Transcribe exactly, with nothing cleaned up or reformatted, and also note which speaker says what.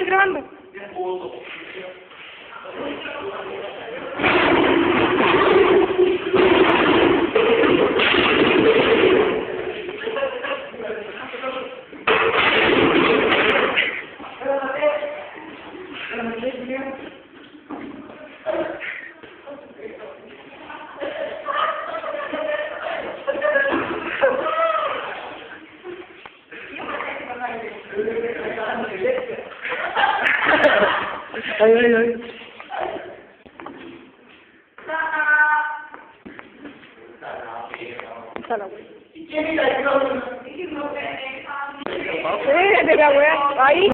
Speaker 1: grabando. Ay, ay, ay. Sana, güey. Sí, de la wea. Ahí.